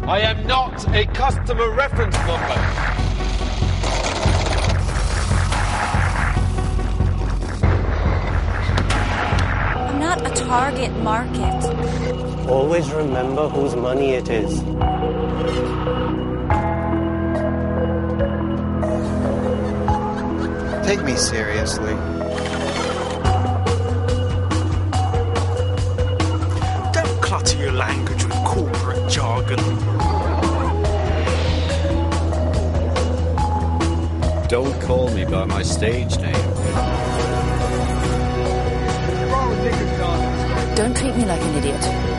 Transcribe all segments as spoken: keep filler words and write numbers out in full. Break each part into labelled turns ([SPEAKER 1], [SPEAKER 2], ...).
[SPEAKER 1] I am not a customer reference number.
[SPEAKER 2] I'm not a target market.
[SPEAKER 3] Always remember whose money it is.
[SPEAKER 4] Take me seriously.
[SPEAKER 5] Don't clutter your language with corporate jargon.
[SPEAKER 6] Don't call me by my stage name.
[SPEAKER 2] Don't treat me like an idiot.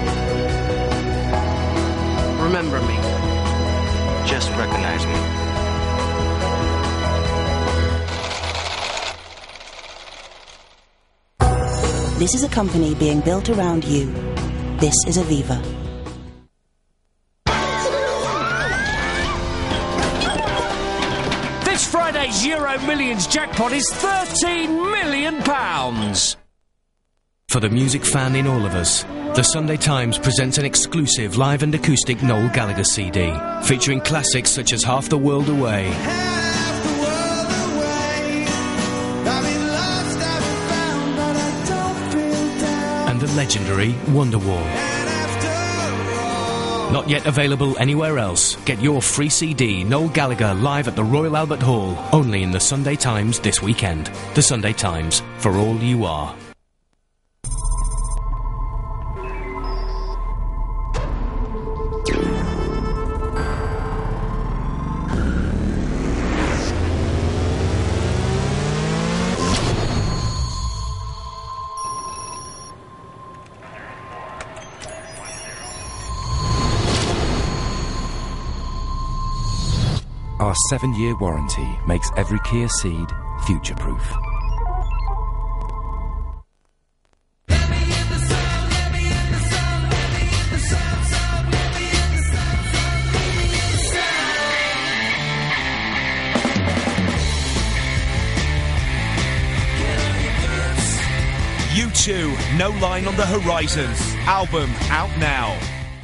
[SPEAKER 4] Remember me. Just recognize me.
[SPEAKER 7] This is a company being built around you. This is Aviva.
[SPEAKER 8] This Friday's Euro Millions jackpot is thirteen million pounds.
[SPEAKER 9] For the music fan in all of us, the Sunday Times presents an exclusive live and acoustic Noel Gallagher C D, featuring classics such as Half the World Away, and the legendary Wonderwall. Not yet available anywhere else. Get your free C D, Noel Gallagher, live at the Royal Albert Hall, only in the Sunday Times this weekend. The Sunday Times, for all you are.
[SPEAKER 10] Our seven-year warranty makes every Kia Ceed future-proof.
[SPEAKER 5] U two, No Line on the Horizon. Album out now.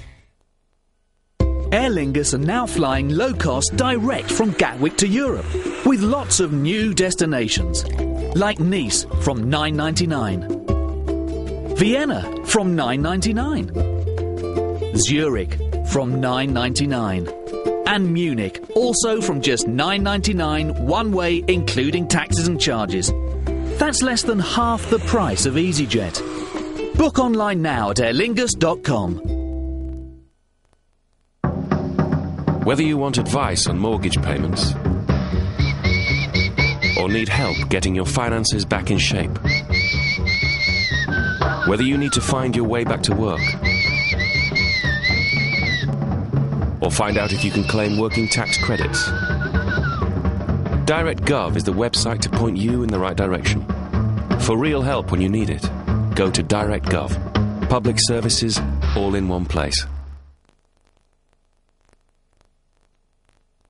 [SPEAKER 11] Aer Lingus are now flying low-cost direct from Gatwick to Europe, with lots of new destinations, like Nice from nine ninety-nine, Vienna from nine ninety-nine, Zurich from nine ninety-nine, and Munich also from just nine ninety-nine one way, including taxes and charges. That's less than half the price of EasyJet. Book online now at aer lingus dot com.
[SPEAKER 12] Whether you want advice on mortgage payments or need help getting your finances back in shape, whether you need to find your way back to work or find out if you can claim working tax credits, DirectGov is the website to point you in the right direction. For real help when you need it, go to DirectGov. Public services all in one place.